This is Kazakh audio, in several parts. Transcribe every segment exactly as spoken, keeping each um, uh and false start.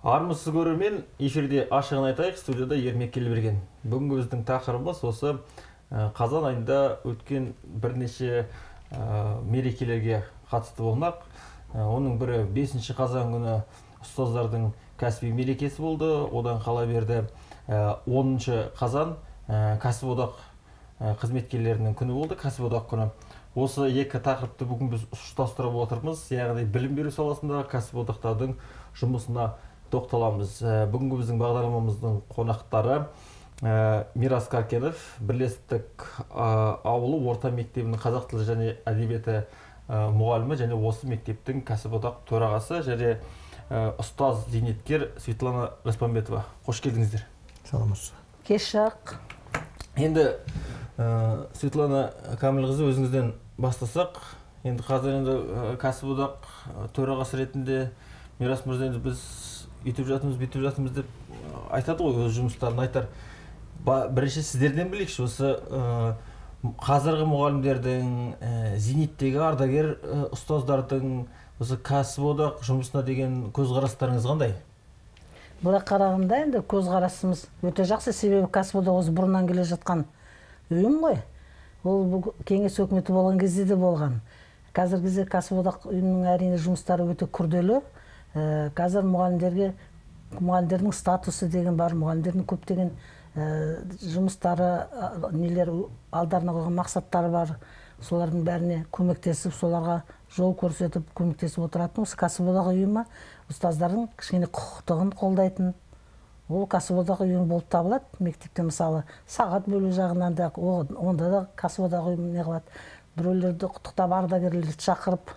Армысыз көрермен, эфирде ашығын айтайық, студияда Ермек Келберген. Бүгінгі біздің тақырыбымыз осы қазан айында өткен бірнеше мерекелерге қатысты болмақ. Оның бірі бесінші қазан күні ұстаздардың кәсіби мерекесі болды. Одан қала берді оныншы қазан кәсіподақ қызметкерлерінің күні болды, кәсіподақ күні. Осы екі тақырыпты бүгін біз ұштастырып отырмыз, яғни білім беру саласындағы кәсіподақтардың жұмысына тоқталамыз. Бүгінгі біздің бағдарламамыздың қонақтары Мирас Каркенов, Бірлестік ауылы орта мектебінің қазақ тілі және әдебиеті мұғалімі және осы мектептің кәсіподақ төрағасы және ұстаз зейнеткер Светлана Распанбетова. Қош келдіңіздер. Саламатсыз. Кеш жақ. Енді Светлана Камилқызы, өзіңізден бастасақ, енді қазір енді кәсіподақ төрағасы ретінде Мирас мырза, енді біз үйтіп жатырмыз, бүйтіп жатырмыз деп айтады ғой, өз жұмыстарын айтар. Бірінші сіздерден білейікші, осы қазіргі мұғалімдердің, зейнеттегі ардагер ұстаздардың осы кәсіподақ жұмысына деген көзқарастарыңыз қандай? Бұлай қарағанда енді көзқарасымыз өте жақсы, себебі кәсіподақ осы бұрыннан келе жатқан ұйым ғой. Ол кеңес өкіметі болған кезде де болған. Қазіргі кезде кәсіподақ ұйымның әрине жұмыстары өте күрделі. Қазір мұғалімдерге, мұғалімдердің статусы деген бар, мұғалімдердің көптеген жұмыстары, нелер алдарына қойған мақсаттары бар. Солардың бәріне көмектесіп, соларға жол көрсетіп, көмектесіп отыратын осы кәсіподақ ұйымы ұстаздардың кішкене құқықтығын қолдайтын. Ол кәсіподақ ұйымы болып табылады. Мектепте мысалы сағат бөлу жағынан да, онда да кәсіподақ ұйымы не қылады. Біреулерді құттықтап, ардагерлерді шақырып,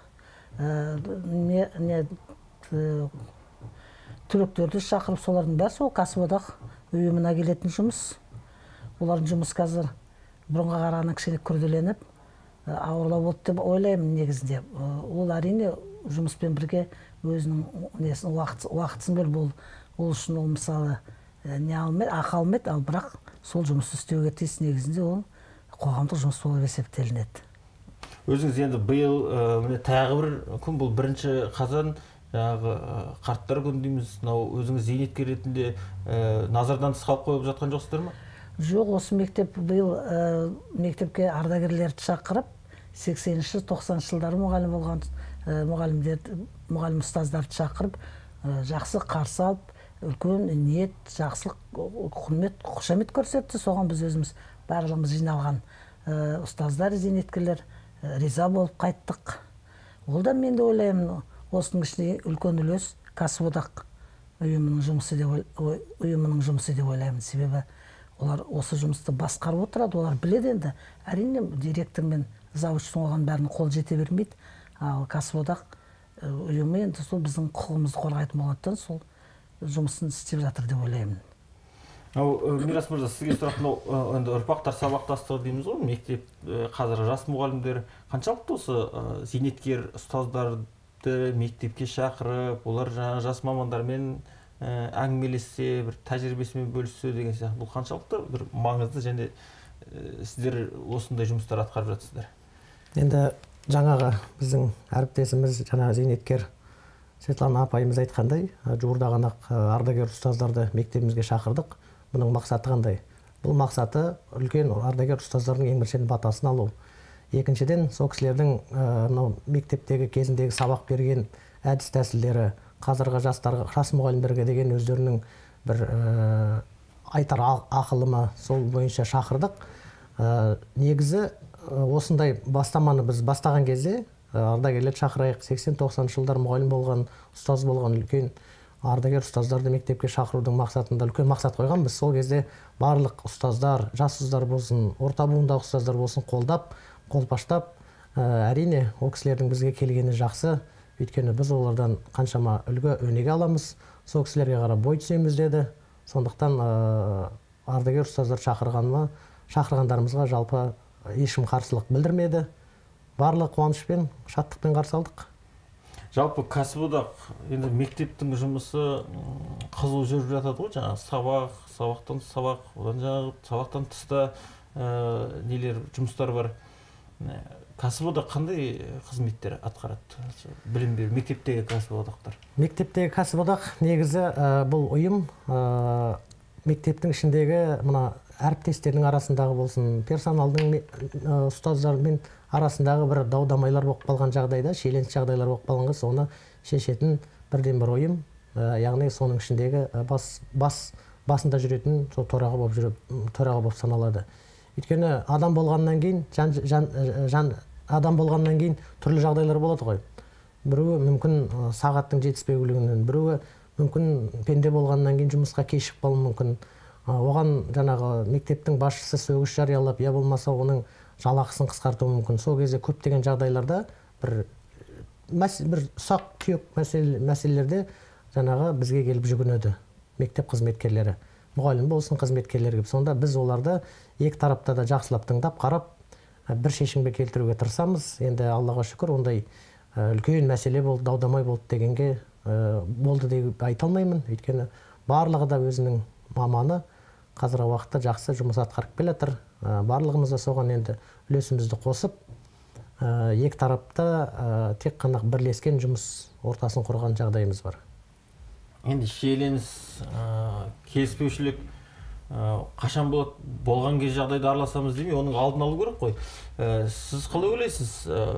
не түлектерді шақырып, солардың бәрі сол кәсіподақ ұйымына келетін жұмыс. Олардың жұмыс қазір бұрынға қарағанда кішкене күрделеніп, ауырлау болды деп ойлаймын негізінде. Ол әрине жұмыспен бірге өзінің уақытысын бөліп, ол үшін ол мысалы не алмайды, ақы алмайды, ал бірақ сол жұмысты істеуге тиіс, негізінде ол қоғамдық жұмыс болып есептелінеді. Өзіңіз енді биыл тағы бір күн, бұл бірінші қазан, жаңағы қарттар күні дейміз, өзіңіз зейнеткер ретінде назардан тыс қалып қойып жатқан жоқсыздар ма? Жоқ, осы мектеп биыл мектепке ардагерлерді шақырып, сексенінші тоқсаныншы жылдары мұғалім болған мұғалімдерді, мұғалім ұстаздарды шақырып, жақсы қарсы алып, үлкен ниет, жақсылық, құрмет, қошамет көрсетті. Соған біз өзіміз барлығымыз жиналған ұстаздар, зейнеткерлер риза болып қайттық. Ол да мен де ойлаймын, осының ішінде үлкен үлес кәсіподақ ұйымының жұмысы деп ойлаймын. Себебі олар осы жұмысты басқарып отырады, олар біледі енді. Әрине директор мен завучтың оған бәріне қол жете бермейді. Ал кәсіподақ ұйымы енді сол біздің құқығымызды қорғайтын болғандықтан сол жұмысын істеп жатыр деп ойлаймын. Мирас мырза, сізге сұрақ, енді ұрпақтар сабақтастығы дейміз ғой, мектеп қазір жас мұғалімдер қаншалықты осы зейнеткер ұстаздарды мектепке шақырып, олар жаңағы жас мамандармен әңгімелессе, бір тәжірибесімен бөліссе деген сияқты, бұл қаншалықты бір маңызды және сіздер осындай жұмыстар атқарып жатсыздар? Енді жаңағы біздің әріптесіміз, жаңағы зейнеткер Светлана апайымыз айтқандай, жуырда ғана ардагер ұстаздарды мектебімізге шақырдық. Бұның мақсаты қандай? Бұл мақсаты үлкен ардагер ұстаздардың ең біріншіден батасын алу. Екіншіден, сол кісілердің мектептегі кезіндегі сабақ берген әдіс тәсілдері, қазіргі жастарға, жас мұғалімдерге деген өздерінің бір айтар ақылымы, сол бойынша шақырдық. Негізі осындай бастаманы біз бастаған кезде ардагерлер шақырайық, сексен тоқсаныншы жылдар мұғалім болған, ұстаз болған үлкен ардагер ұстаздарды мектепке шақырудың мақсатында үлкен мақсат қойған. Біз сол кезде барлық ұстаздар, жас ұстаздар болсын, орта буындағы ұстаздар болсын, қолдап, қолпаштап, әрине ол кісілердің бізге келгені жақсы. Өйткені біз олардан қаншама үлгі өнеге аламыз, сол кісілерге қарап бой түсеміз деді. Сондықтан ардагер ұстаздар шақырғаныма, шақырғандарымызға жалпы ешкім қарсылық білдірмеді. Барлық қуанышпен, шаттықпен қарсы алдық. Жалпы кәсіподақ, енді мектептің жұмысы қызу жүріп жатады ғой, жаңағы сабақ, сабақтан сабақ, одан жаңағы сабақтан тыста нелер жұмыстар бар. кәсіподақ қандай қызметтер атқарады? Білім беру, мектептегі кәсіподақтар. Мектептегі кәсіподақ негізі бұл ұйым мектептің ішіндегі мына әріптестердің арасындағы болсын, персоналдың ұстаздармен арасындағы бір дау-дамайлар болып қалған жағдайда, шиеленіс жағдайлар болып қалғанға соны шешетін бірден бір ұйым, яғни соның ішіндегі бас бас басында жүретін сол тораға болып жүріп, тораға болып саналады. Өйткені адам болғаннан кейін, жан, жан, жан адам болғаннан кейін түрлі жағдайлар болады ғой. Біреуі мүмкін сағаттың жетіспеулігінен, біреуі мүмкін пенде болғаннан кейін жұмысқа кешігіп қалуы мүмкін. Оған жаңағы мектептің басшысы сөгіс жариялап, я болмаса оның жалақысын қысқартуы мүмкін. Сол кезде көптеген жағдайларда бір бір ұсақ күйек мәселелерде жаңағы бізге келіп жүгінеді мектеп қызметкерлері. Мұғалім болсын, қызметкерлер. Сонда біз оларды екі тарапта да жақсылап тыңдап, қарап, бір шешімге келтіруге тырысамыз. Енді Аллаға шүкір, ондай үлкен мәселе болды, дау-дамай болды дегенге болды деп айта алмаймын. Өйткені барлығы да өзінің маманы қазіргі уақытта жақсы жұмыс атқарып келе жатыр. Барлығымыз да соған енді үлесімізді қосып, екі тарапта тек қана бірлескен жұмыс ортасын құрған жағдайымыз бар. Енді шиеленіс, келіспеушілік қашан болады? Болған кез жағдайда араласамыз демей, оның алдын алу керек қой. Сіз қалай ойлайсыз?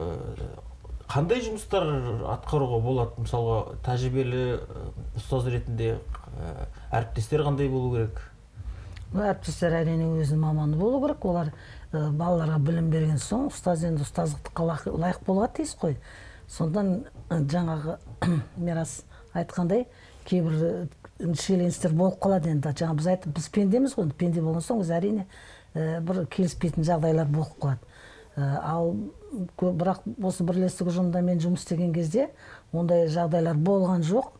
Қандай жұмыстар атқаруға болады? Мысалға, тәжірибелі ұстаз ретінде әріптестер қандай болу керек? Әріптестер әрине өзінің маманы болу керек. Олар балаларға білім берген соң, ұстаз енді ұстаздыққа лайық болуға тиіс қой. Сондан жаңағы Мирас айтқандай, кейбір шиеленістер болып қалады енді. Жаңа біз айтып, біз пендеміз ғой, пенде болған соң, біз әрине бір келіспейтін жағдайлар болып қалады. Ал бірақ осы бірлестік ұжымында мен жұмыс істеген кезде ондай жағдайлар болған жоқ.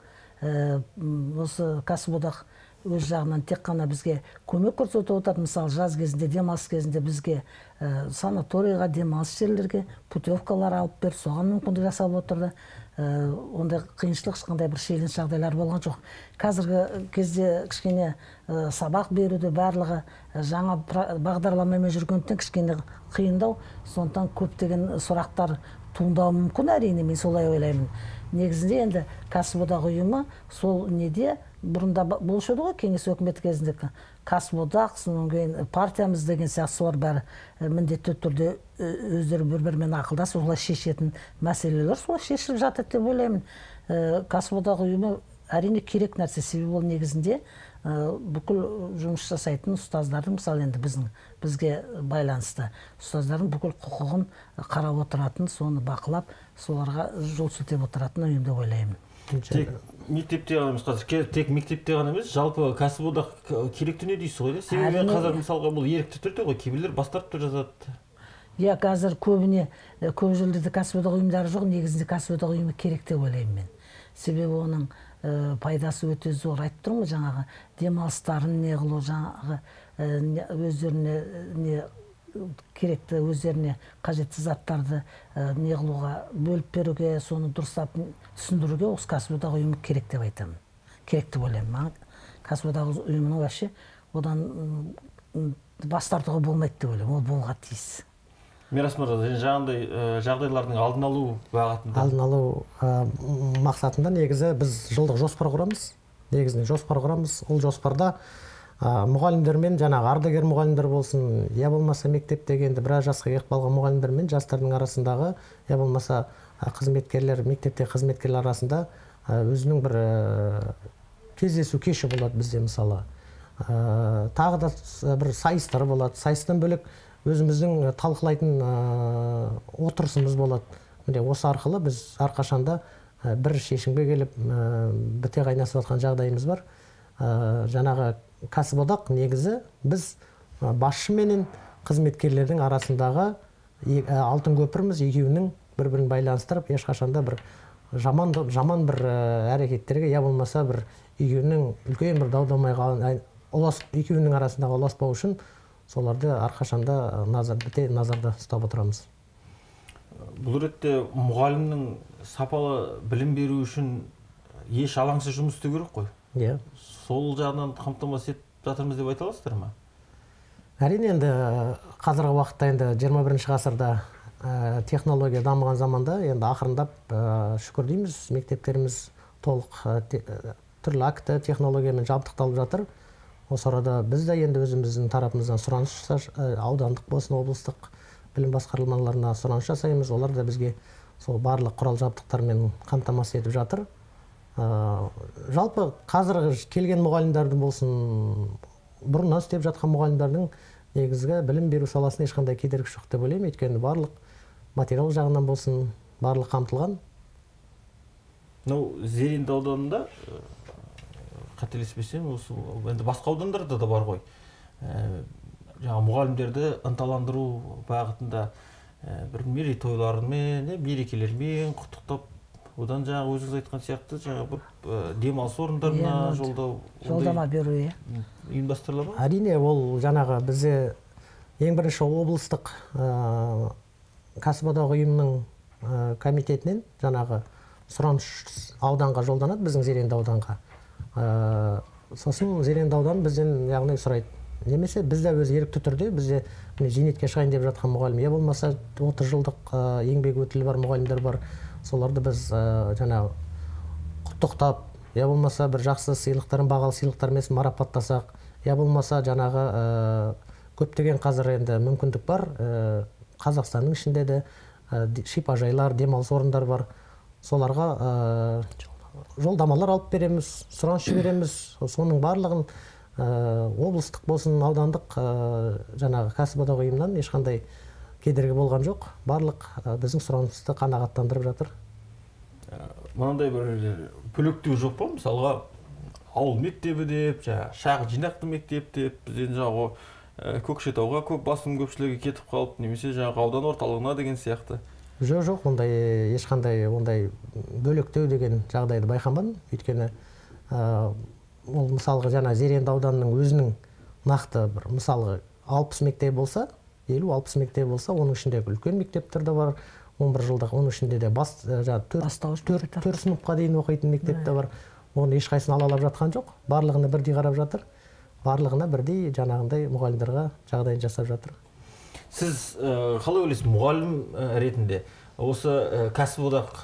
Осы кәсіподақ өз жағынан тек қана бізге көмек көрсетіп отырады. Мысалы, жаз кезінде, демалыс кезінде бізге санаторийға, демалыс жерлерге путевкалар алып беріп, соған мүмкіндік жасап отырды. Ондай қиыншылық, ешқандай бір шиеленіс жағдайлар болған жоқ. Қазіргі кезде кішкене сабақ беруде барлығы жаңа бағдарламамен жүргендіктен кішкене қиындау, сондықтан көптеген сұрақтар туындауы мүмкін, әрине, мен солай ойлаймын. Негізінде енді кәсіподақ ұйымы сол неде бұрында болушы еді ғой, кеңес өкіметі кезінде кәсіподақ, содан кейін партиямыз деген сияқты солар бәрі міндетті түрде өздері бір-бірімен ақылдасып солай шешетін мәселелер солай шешіліп жатыр деп ойлаймын. Кәсіподақ ұйымы әрине керек нәрсе, себебі ол негізінде бүкіл жұмыс жасайтын ұстаздардың, мысалы енді біздің бізге байланысты ұстаздардың бүкіл құқығын қарап отыратын, соны бақылап, соларға жол сілтеп отыратын ұйым деп ойлаймын. Тек мектепте ғана емес, қазір тек мектепте ғана емес, жалпы кәсіподақ керек дүние дейсіз ғой. Себебі қазір мысалға бұл ерікті түрде ғой, кейбіреулер бас тартып жазады. Иә, қазір көбіне көп жылдарда кәсіподақ ұйымдары жоқ, негізінде кәсіподақ ұйымы керек деп ойлаймын мен. Себебі оның пайдасы өте зор. Айтып тұрмын, жаңағы демалыстарын не қылу, жаңағы өздеріне не керекті, өздеріне қажетті заттарды не қылуға, бөліп беруге, соны дұрыстап түсіндіруге осы кәсіподақ ұйымы керек деп айтамын. Керек деп ойлаймын. Кәсіподақ ұйымының вообще одан бас тартуға болмайды деп ойлаймын. Ол болуға тиіс. Мирас мырза, жаңағындай жағдайлардың алдын алу бағытында? Алдын алу мақсатында негізі біз жылдық жоспар құрамыз. Негізінде жоспар құрамыз. Ол жоспарда мұғалімдермен, жаңағы ардагер мұғалімдер болсын, я болмаса мектептегі енді біраз жасқа келіп қалған мұғалімдер мен жастардың арасындағы, я болмаса қызметкерлер, мектепте қызметкерлер арасында өзінің бір кездесу кеші болады бізде мысалы. Тағы да бір сайыстар болады. Сайыстан бөлек өзіміздің талқылайтын отырысымыз болады. Міне осы арқылы біз әрқашанда бір шешімге келіп біте қайнасып жатқан жағдайымыз бар. Жаңағы кәсіподақ негізі біз басшы менен қызметкерлердің арасындағы алтын көпіріміз, екеуінің бір-бірін байланыстырып, ешқашанда бір жаман жаман бір әрекеттерге, я болмаса бір екеуінің үлкен бір дау-дамайға, екеуінің арасындағы ұласпау үшін соларды әрқашанда назар біте назарда ұстап отырамыз. Бұл ретте мұғалімнің сапалы білім беру үшін еш алаңсыз жұмыс істеу керек қой. Иә. Сол жағынан қамтамасыз етіп жатырмыз деп айта аласыздар ма? Әрине, енді қазіргі уақытта енді жиырма бірінші ғасырда технология дамыған заманда енді ақырындап шүкір дейміз, мектептеріміз толық түрлі акті технологиямен жабдықталып жатыр. Осы арада біз де енді өзіміздің тарапымыздан сұраныс аудандық болсын, облыстық білім басқармаларына сұраныс жасаймыз. Олар да бізге сол барлық құрал жабдықтармен қамтамасыз етіп жатыр. Жалпы қазір келген мұғалімдердің болсын, бұрыннан істеп жатқан мұғалімдердің негізгі білім беру саласына ешқандай кедергі жоқ деп ойлаймын. Өйткені барлық материал жағынан болсын, барлық қамтылған. Ну, Зеренді ауданында, қателеспесем, осы енді басқа аудандарда да бар ғой. Жаңа мұғалімдерді ынталандыру бағытында бір мерейтойлармен, мерекелермен құттықтап, одан жаңа өзіңіз айтқан сияқты, жаңа бір демалыс орындарына жолдау, жолдама беру ұйымдастырыла ма? Әрине, ол жаңағы бізде ең бірінші облыстық кәсіподақ ұйымының комитетінен жаңағы сұраныс ауданға жолданады, біздің Зеренді ауданға. Сосын Зеренді аудан бізден яғни сұрайды. Немесе бізде өз ерікті түрде бізде зейнетке шығайын деп жатқан мұғалім, я болмаса отыз жылдық еңбек өтілі бар мұғалімдер бар. Соларды біз жаңағы құттықтап, я болмаса бір жақсы сыйлықтарын, бағалы сыйлықтармен марапаттасақ, я болмаса жаңағы көптеген қазір енді мүмкіндік бар. Қазақстанның ішінде де шипажайлар, демалыс орындар бар. Соларға жолдамалар алып береміз, сұраныс жібереміз. Соның барлығын облыстық болсын, аудандық жаңағы кәсіподақ ұйымынан ешқандай кедергі болған жоқ. Барлық біздің сұранысты қанағаттандырып жатыр. Мынандай бір бөлектеу жоқ па? Мысалға, ауыл мектебі деп, шағын жинақты мектеп деп, бізден жағы Көкшетауға көп басым көпшілігі кетіп қалып, немесе жаңағы аудан орталығына деген сияқты. Жоқ, жоқ, ондай ешқандай ондай бөлектеу деген жағдайды байқамадым. Өйткені ол мысалға жаңа Зеренді ауданының өзінің нақты бір мысалға алпыс мектеп болса, елу алпыс мектеп болса, оның ішінде үлкен мектептер де бар, он бір жылдық, оның ішінде де бас төрт сыныпқа дейін оқитын мектеп те бар. Оны ешқайсысын алалап жатқан жоқ. Барлығына бірдей қарап жатыр. Барлығына бірдей жаңағындай мұғалімдерге жағдайын жасап жатыр. Сіз қалай ойлайсыз, мұғалім ретінде осы кәсіподақ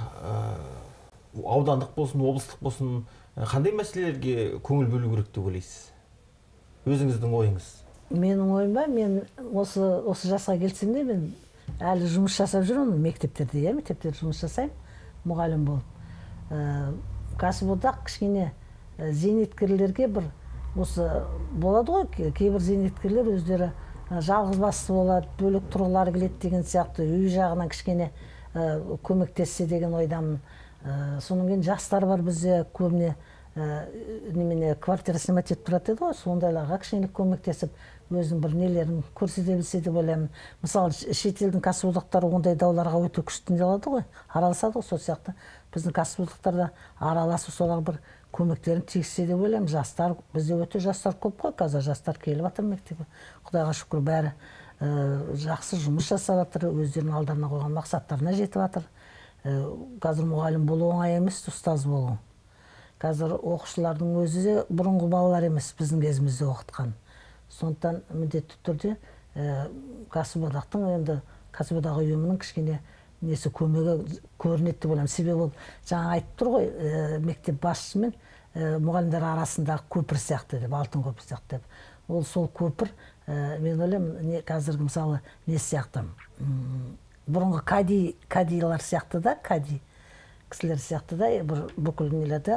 аудандық болсын, облыстық болсын, қандай мәселелерге көңіл бөлу керек деп ойлайсыз? Өзіңіздің ойыңыз? Менің ойым ба, мен осы осы жасқа келсем де мен әлі жұмыс жасап жүрмін мектептерде, иә, мектептерде жұмыс жасаймын, мұғалім болып. Кәсіподақ кішкене зейнеткерлерге бір осы болады ғой, кейбір зейнеткерлер өздері жалғыз басты болады, бөлек тұрғылары келеді деген сияқты, үй жағынан кішкене көмектессе деген ойдамын. Соның кейін жастар бар бізде көбіне немене квартира снимать етіп тұрады еді ғой, сондайларға кішкене көмектесіп, өзінің бір нелерін көрсете білсе деп ойлаймын. Мысалы, шетелдің кәсіподақтары ондай дауларға өте күшті алады ғой, араласады ғой, сол сияқты. Біздің кәсіподақтарда араласып солар бір көмектерін тигізсе деп ойлаймын. Жастар, бізде өте жастар көп қой, қазір жастар келіп жатыр мектепке. Құдайға шүкір, бәрі жақсы жұмыс жасап жатыр, өздерінің алдарына қойған мақсаттарына жетіп жатыр. Қазір мұғалім болу оңай емес, ұстаз болу. Қазір оқушылардың өзі де бұрынғы балалар емес, біздің кезімізде оқытқан. Сондықтан міндетті түрде кәсіподақтың енді кәсіподақ ұйымының кішкене несі көмегі көрінеді деп ойлаймын. Себебі ол жаңа айтып тұр ғой, мектеп басшысы мен мұғалімдер арасындағы көпір сияқты деп, алтын көпір сияқты деп. Ол сол көпір, мен ойлаймын, қазіргі мысалы не сияқты, бұрынғы кади, кадилар сияқты да, кади кісілер сияқты да, бір бүкіл нелерді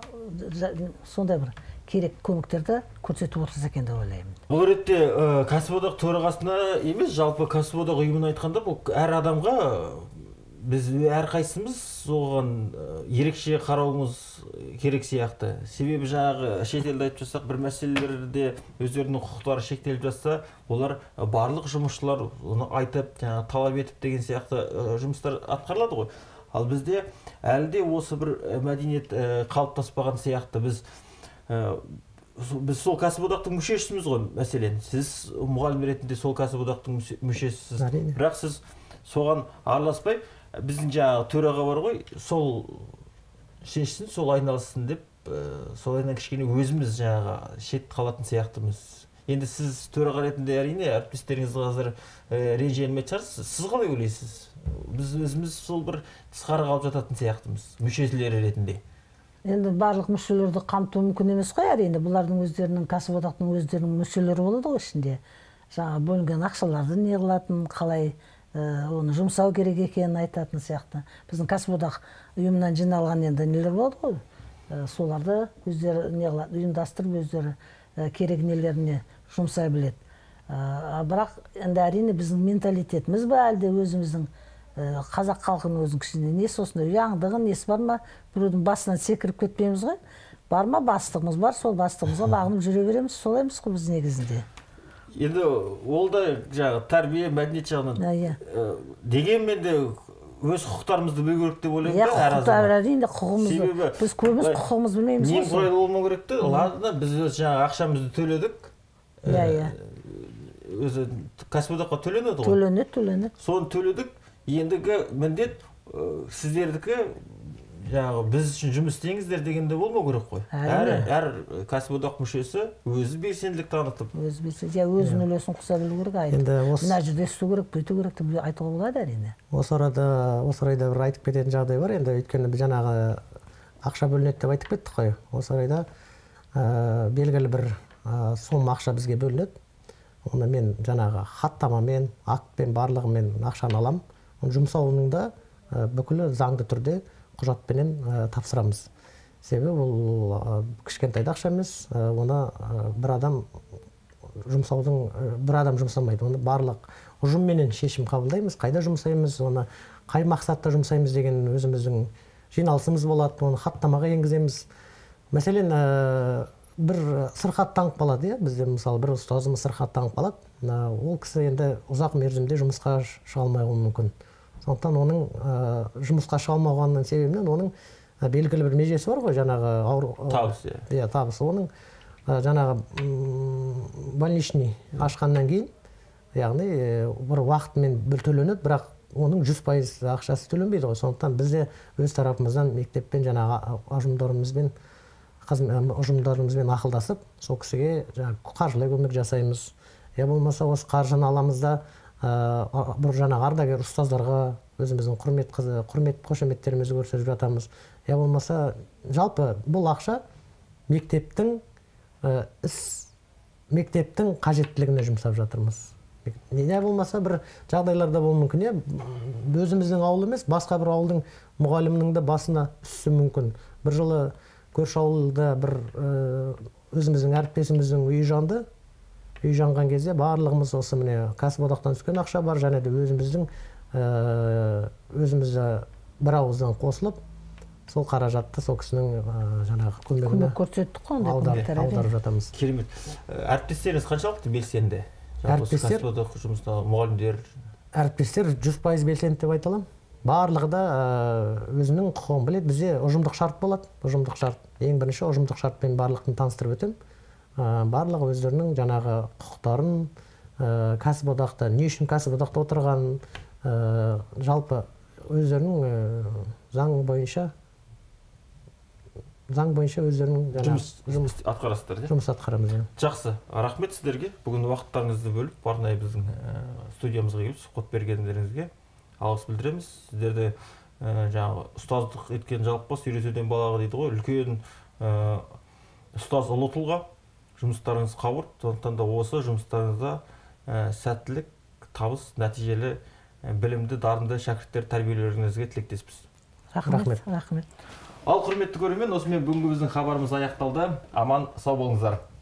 сондай бір керек көмектерді көрсетіп отырса екен деп ойлаймын. Бұл ретте кәсіподақ төрағасына емес, жалпы кәсіподақ ұйымын айтқанда, бұл әр адамға біз әрқайсымыз оған ерекше қарауымыз керек сияқты. Себебі жаңағы шетелде айтып жатсақ, бір мәселелерде өздерінің құқықтары шектеліп жатса, олар барлық жұмысшылар оны айтып, жаңағы талап етіп деген сияқты жұмыстар атқарылады ғой. Ал бізде әлі де осы бір мәдениет қалыптаспаған сияқты. Біз біз сол кәсіподақтың мүшесіміз ғой, мәселен. Сіз мұғалім ретінде сол кәсіподақтың мүшесісіз. Бірақ сіз соған араласпай, біздің жаңағы төраға бар ғой, сол шешсін, сол айналсын деп, солайынан кішкене өзіміз жаңағы шет қалатын сияқтымыз. Енді сіз төраға ретінде әрине әріптестеріңіз қазір ренжімейтін шығарсыз. Сіз қалай ойлайсыз? біз өзіміз сол бір тысқары қалып жататын сияқтымыз, мүшелері ретінде. Енді барлық мүшелерді қамту мүмкін емес қой, әрине. Бұлардың өздерінің, кәсіподақтың өздерінің мүшелері болады ғой ішінде. Жаңа бөлінген ақшаларды не қылатын, қалай оны жұмсау керек екенін айтатын сияқты. Біздің кәсіподақ ұйымынан жиналған енді нелер болады ғой. Соларды өздері не қылады, ұйымдастырып өздері керек нелеріне жұмсай біледі. Бірақ енді әрине біздің менталитетіміз ба, әлде өзіміздің қазақ халқының өзінің кішкене несі осындай ұяңдығы, несі бар ма, біреудің басынан секіріп кетпейміз ғой. Бар ма, бастығымыз бар, сол бастығымызға бағынып жүре береміз, сол емес қой біз негізінде. Енді ол да жаңағы тәрбие, мәдениет жағынан дегенмен де өз құқықтарымызды білу керек деп ойлаймын да, әр азамат. Әрине құқығымызды, біз көбіміз құқығымызды білмейміз ғой. Немқұрайлы болмау керек те, ладно, біз жаңағы ақшамызды төледік. Иә, иә. Өзі кәсіподаққа төленеді ғой. Төленеді, төленеді. Соны төледік. Ендігі міндет сіздердікі жаңағы біз үшін жұмыс істеңіздер дегенде болмау керек қой. Әр кәсіподақ мүшесі өзі белсенділік танытып. Өзі белсенділік, я өзінің үлесін қоса білу керек, айтып. Мына жерде істеу керек, бүйту керек деп айтуға болады әрине. Осы орайда, осы орайда бір айтып кететін жағдай бар. Енді өйткені біз жаңағы ақша бөлінеді деп айтып кеттік қой. Осы орайда белгілі бір сома ақша бізге бөлінеді. Оны мен жаңағы хаттамамен, актпен, барлығымен ақшаны аламын. Оны жұмсауының да бүкілі заңды түрде құжатпенен тапсырамыз. Себебі бұл кішкентай ақша емес, оны бір адам жұмсаудың, бір адам жұмсамайды. Оны барлық ұжымменен шешім қабылдаймыз, қайда жұмсаймыз, оны қай мақсатта жұмсаймыз деген өзіміздің жиналысымыз болады, оны хаттамаға енгіземіз. Мәселен, бір сырқаттанып қалады, иә, бізде мысалы бір ұстазымыз сырқаттанып қалады. Ол кісі енді ұзақ мерзімде жұмысқа шыға алмай қалуы мүмкін. Сондықтан оның жұмысқа шыға алмағанның себебінен оның белгілі бір межесі бар ғой, жаңағы табысы. Иә, табысы. Оның жаңағы больничный ашқаннан кейін, яғни бір уақытымен бір төленеді, бірақ оның жүз пайыз ақшасы төленбейді ғой. Сондықтан бізде өз тарапымыздан мектеппен жаңағы ұжымдарымызбен ұжымдарымызбен ақылдасып, сол кісіге қаржылай көмек жасаймыз. Я болмаса осы қаржыны аламыз да бір жаңағы ардагер ұстаздарға өзіміздің құрмет қызы, құрмет қошеметтерімізді көрсетіп жатамыз. Я болмаса жалпы бұл ақша мектептің іс мектептің қажеттілігіне жұмсап жатырмыз. Не болмаса бір жағдайларда болуы мүмкін, өзіміздің ауыл емес, басқа бір ауылдың мұғалімінің де басына түсуі мүмкін. Бір жылы көрші ауылда бір өзіміздің әріптесіміздің үйі жанды. Үй жанған кезде барлығымыз осы міне кәсіподақтан түскен ақша бар, және де өзіміздің өзімізді бір ауыздан қосылып, сол қаражатты сол кісінің жаңағы көмегіне көрсеттік қой, аударып жатамыз. Керемет. Әріптестеріңіз қаншалықты белсенді? Әріптестер, кәсіподақ жұмысында мұғалімдер? Әріптестер жүз пайыз белсенді деп айта аламын. Барлығы да өзінің құқығын біледі. Бізде ұжымдық шарт болады. Ұжымдық шарт. Ең бірінші ұжымдық шартпен барлығын таныстырып өтем. Барлығы өздерінің жаңағы құқықтарын, кәсіподақта, не үшін кәсіподақта отырған, жалпы өздерінің заң бойынша заң бойынша өздерінің жұмыс атқарасыздар. Жұмыс атқарамыз. Жақсы. Рахмет сіздерге. Бүгін уақыттарыңызды бөліп, арнайы біздің студиямызға келіп сұхбат бергендеріңізге алғыс білдіреміз. Сіздерді жаңағы ұстаздық еткен жалықпас, үйретуден балаға дейді ғой, үлкен ұстаз ұлы тұлға. Жұмыстарыңыз қауырт, сондықтан да осы жұмыстарыңызда сәттілік, табыс, нәтижелі, білімді, дарынды шәкірттер тәрбиелеріңізге тілектеспіз. Рахмет. Рахмет. Ал құрметті көрермен, осымен бүгінгі біздің хабарымыз аяқталды. Аман сау болыңыздар.